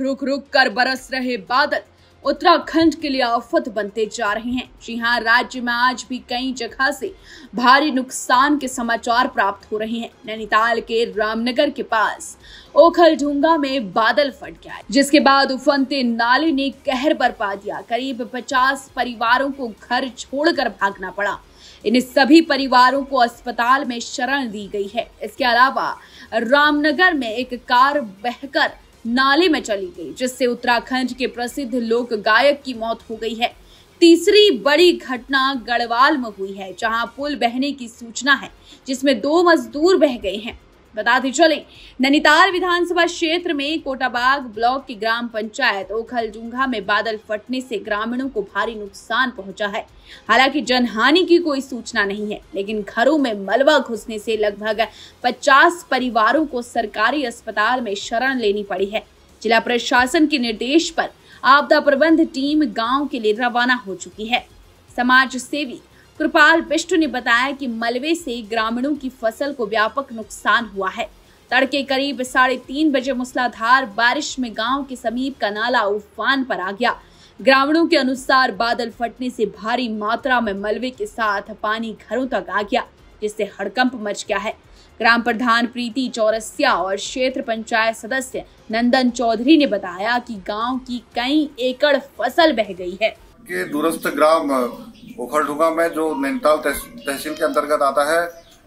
रुक रुक कर बरस रहे बादल उत्तराखंड के लिए आफत बनते जा रहे हैं। जी हां, राज्य में आज भी कई जगह से भारी नुकसान के समाचार प्राप्त हो रहे हैं। नैनीताल के रामनगर के पास ओखलढुंगा में बादल फट गया, जिसके बाद उफनते नाले ने कहर बरपा दिया। करीब 50 परिवारों को घर छोड़कर भागना पड़ा। इन सभी परिवारों को अस्पताल में शरण दी गई है। इसके अलावा रामनगर में एक कार बहकर नाले में चली गई, जिससे उत्तराखंड के प्रसिद्ध लोक गायक की मौत हो गई है। तीसरी बड़ी घटना गढ़वाल में हुई है, जहां पुल बहने की सूचना है, जिसमें 2 मजदूर बह गए हैं। बताते चले, नैनीताल विधानसभा क्षेत्र में कोटाबाग ब्लॉक की ग्राम पंचायत ओखलढुंगा में बादल फटने से ग्रामीणों को भारी नुकसान पहुंचा है। हालांकि जनहानि की कोई सूचना नहीं है, लेकिन घरों में मलबा घुसने से लगभग 50 परिवारों को सरकारी अस्पताल में शरण लेनी पड़ी है। जिला प्रशासन के निर्देश पर आपदा प्रबंध टीम गांव के लिए रवाना हो चुकी है। समाज सेवी कृपाल बिष्ट ने बताया कि मलबे से ग्रामीणों की फसल को व्यापक नुकसान हुआ है। तड़के करीब 3:30 बजे मूसलाधार बारिश में गांव के समीप का नाला उफान पर आ गया। ग्रामीणों के अनुसार बादल फटने से भारी मात्रा में मलबे के साथ पानी घरों तक आ गया, जिससे हड़कंप मच गया है। ग्राम प्रधान प्रीति चौरसिया और क्षेत्र पंचायत सदस्य नंदन चौधरी ने बताया कि गांव की कई एकड़ फसल बह गई है। के दूरस्थ ग्राम ओखलढुंगा में जो नैनीताल तहसील के अंतर्गत आता है,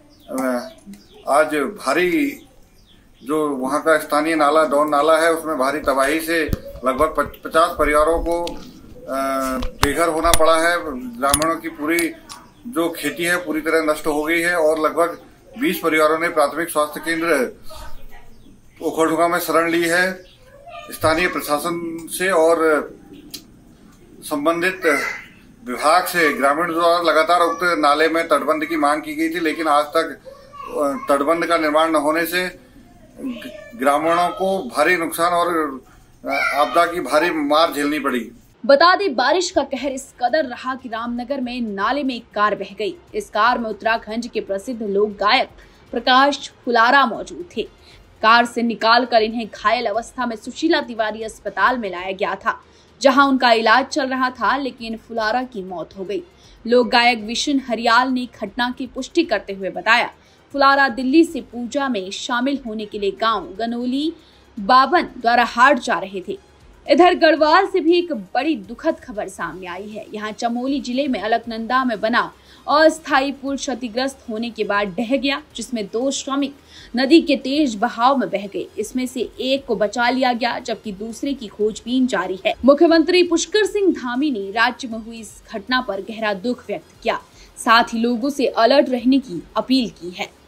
आज भारी जो वहाँ का स्थानीय नाला डॉन नाला है, उसमें भारी तबाही से लगभग 50 परिवारों को बेघर होना पड़ा है। ग्रामीणों की पूरी जो खेती है पूरी तरह नष्ट हो गई है और लगभग 20 परिवारों ने प्राथमिक स्वास्थ्य केंद्र ओखलढुंगा में शरण ली है। स्थानीय प्रशासन से और संबंधित विभाग से ग्रामीण द्वारा लगातार उक्त नाले में तटबंध की मांग की गई थी, लेकिन आज तक तटबंध का निर्माण न होने से ग्रामीणों को भारी नुकसान और आपदा की भारी मार झेलनी पड़ी। बता दें, बारिश का कहर इस कदर रहा कि रामनगर में नाले में एक कार बह गई। इस कार में उत्तराखंड के प्रसिद्ध लोक गायक प्रकाश फुलारा मौजूद थे। कार से निकालकर इन्हें घायल अवस्था में सुशीला तिवारी अस्पताल में लाया गया था, जहां उनका इलाज चल रहा था, लेकिन फुलारा की मौत हो गई। लोक गायक विशन हरियाल ने घटना की पुष्टि करते हुए बताया, फुलारा दिल्ली से पूजा में शामिल होने के लिए गांव गनोली बाबन द्वारा हाट जा रहे थे। इधर गढ़वाल से भी एक बड़ी दुखद खबर सामने आई है। यहाँ चमोली जिले में अलकनंदा में बना अस्थायी पुल क्षतिग्रस्त होने के बाद ढह गया, जिसमें 2 श्रमिक नदी के तेज बहाव में बह गए। इसमें से एक को बचा लिया गया, जबकि दूसरे की खोजबीन जारी है। मुख्यमंत्री पुष्कर सिंह धामी ने राज्य में हुई इस घटना पर गहरा दुख व्यक्त किया, साथ ही लोगों से अलर्ट रहने की अपील की है।